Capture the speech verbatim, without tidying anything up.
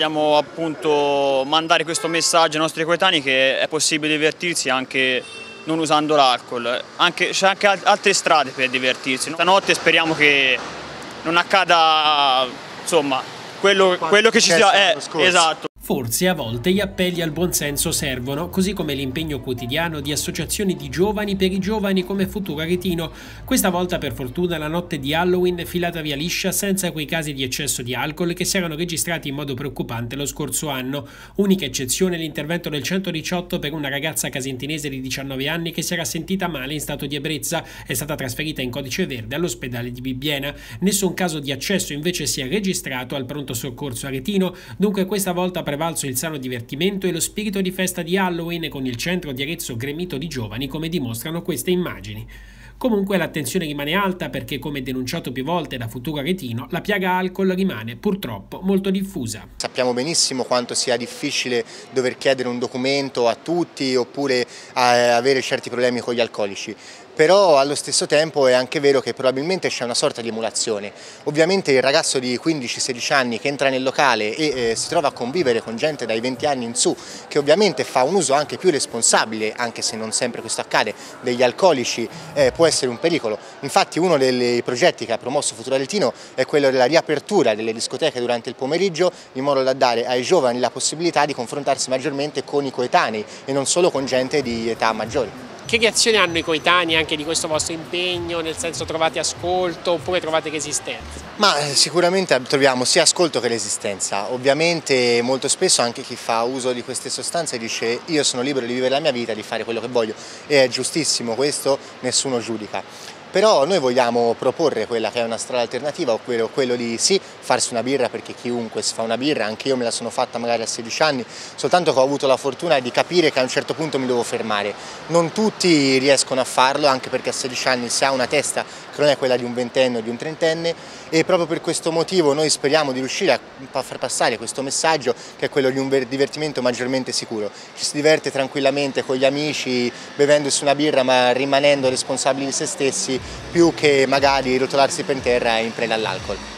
vogliamo appunto mandare questo messaggio ai nostri coetanei che è possibile divertirsi anche non usando l'alcol, c'è anche altre strade per divertirsi. Stanotte speriamo che non accada, insomma, quello, quello che ci sia. Eh, esatto. Forse a volte gli appelli al buonsenso servono, così come l'impegno quotidiano di associazioni di giovani per i giovani come Futuro Aretino. Questa volta per fortuna la notte di Halloween è filata via liscia senza quei casi di eccesso di alcol che si erano registrati in modo preoccupante lo scorso anno. Unica eccezione l'intervento del centodiciotto per una ragazza casentinese di diciannove anni che si era sentita male in stato di ebbrezza, è stata trasferita in codice verde all'ospedale di Bibbiena. Nessun caso di accesso invece si è registrato al pronto soccorso aretino, dunque questa volta prevalso il sano divertimento e lo spirito di festa di Halloween con il centro di Arezzo gremito di giovani come dimostrano queste immagini. Comunque l'attenzione rimane alta perché, come denunciato più volte da Futuro Aretino, la piaga alcol rimane purtroppo molto diffusa. Sappiamo benissimo quanto sia difficile dover chiedere un documento a tutti oppure avere certi problemi con gli alcolici. Però allo stesso tempo è anche vero che probabilmente c'è una sorta di emulazione. Ovviamente il ragazzo di quindici sedici anni che entra nel locale e eh, si trova a convivere con gente dai venti anni in su, che ovviamente fa un uso anche più responsabile, anche se non sempre questo accade, degli alcolici, eh, può essere un pericolo. Infatti uno dei progetti che ha promosso Futuro Aretino è quello della riapertura delle discoteche durante il pomeriggio, in modo da dare ai giovani la possibilità di confrontarsi maggiormente con i coetanei e non solo con gente di età maggiori. Che reazione hanno i coetanei anche di questo vostro impegno, nel senso trovate ascolto oppure trovate resistenza? Ma sicuramente troviamo sia ascolto che resistenza. Ovviamente molto spesso anche chi fa uso di queste sostanze dice io sono libero di vivere la mia vita, di fare quello che voglio, e è giustissimo questo, nessuno giudica. Però noi vogliamo proporre quella che è una strada alternativa, ovvero quello di sì, farsi una birra, perché chiunque si fa una birra, anche io me la sono fatta magari a sedici anni, soltanto che ho avuto la fortuna di capire che a un certo punto mi devo fermare. Non tutti riescono a farlo, anche perché a sedici anni si ha una testa che non è quella di un ventenne o di un trentenne, e proprio per questo motivo noi speriamo di riuscire a far passare questo messaggio, che è quello di un divertimento maggiormente sicuro. Ci si diverte tranquillamente con gli amici, bevendosi una birra ma rimanendo responsabili di se stessi, più che magari rotolarsi per terra in preda all'alcol.